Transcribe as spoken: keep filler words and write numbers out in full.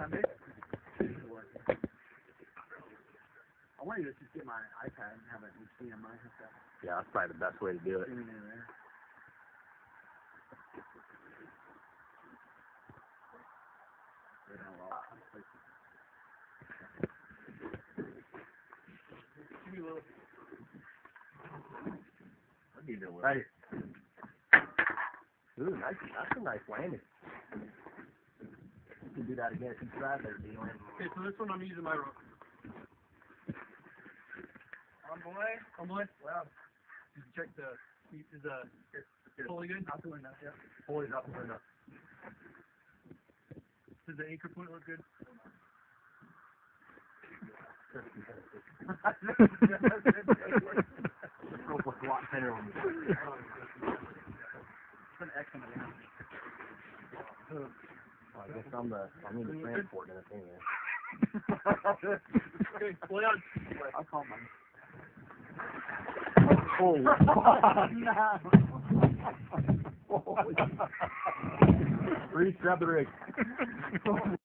Sunday? I wanted to just get my iPad and have it H D M I hookup. Yeah, that's probably the best way to do it. Doing it there. Give me a little. What do you do with Right. it? Ooh, nice. That's a nice landing. You can do that again if you try there, D-Lane. Okay, so this one I'm using my rope. On boy. On boy. Wow. Just check the. Is the. It's fully good? Out the window, yeah. Pull it up and up. Does the anchor point look good? The rope was a lot thinner when you It's an X on the ground. Well, I guess I'm the, I need the transport in it anyway. Okay, play on. I'll call mine. Oh, no. Reach, grab the rig.